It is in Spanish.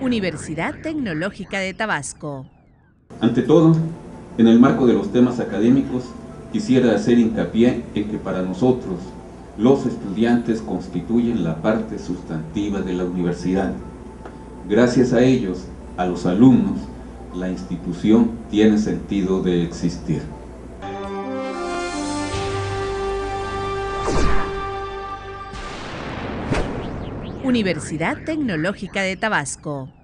Universidad Tecnológica de Tabasco. Ante todo, en el marco de los temas académicos, quisiera hacer hincapié en que para nosotros, los estudiantes constituyen la parte sustantiva de la universidad. Gracias a ellos, a los alumnos, la institución tiene sentido de existir. Universidad Tecnológica de Tabasco.